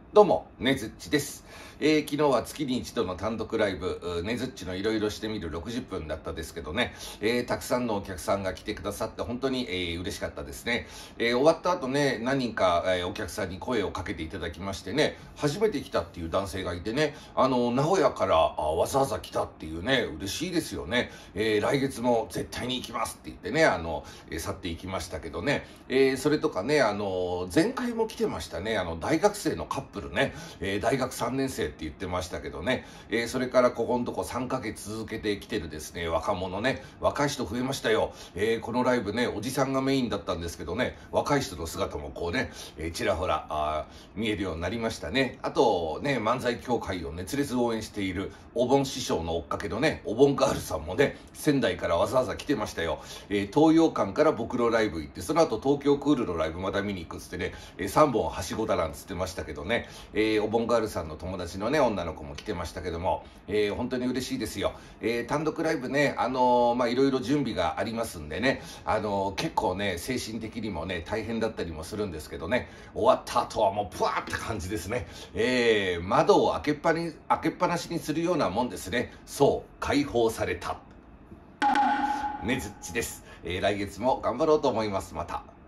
どうも、ねずっちです。昨日は月に一度の単独ライブ、ねずっちのいろいろしてみる60分だったですけどね、たくさんのお客さんが来てくださって本当に、嬉しかったですね。終わった後ね、何人か、お客さんに声をかけていただきましてね、初めて来たっていう男性がいてね、名古屋からわざわざ来たっていうね、嬉しいですよね。来月も絶対に行きますって言ってね、去っていきましたけどね、それとかね、前回も来てましたね、大学生のカップルね、大学3年生って言ってましたけどね、それからここのとこ3ヶ月続けてきてるですね、若者ね、若い人増えましたよ。このライブね、おじさんがメインだったんですけどね、若い人の姿もこうね、ちらほら見えるようになりましたね。あとね、漫才協会を熱烈応援しているお盆師匠の追っかけのね、お盆ガールさんもね、仙台からわざわざ来てましたよ。東洋館から僕のライブ行って、その後東京クールのライブまた見に行くっつってね、3本はしごだなんつってましたけどね、お盆ガールさんの友達のね、女の子も来てましたけども、本当に嬉しいですよ。単独ライブね、いろいろ準備がありますんでね、結構ね、精神的にもね、大変だったりもするんですけどね、終わった後はもう、ぷわーって感じですね。窓を開けっぱなしにするようなもんですね。そう、解放された。ねずっちです。来月も頑張ろうと思います。また。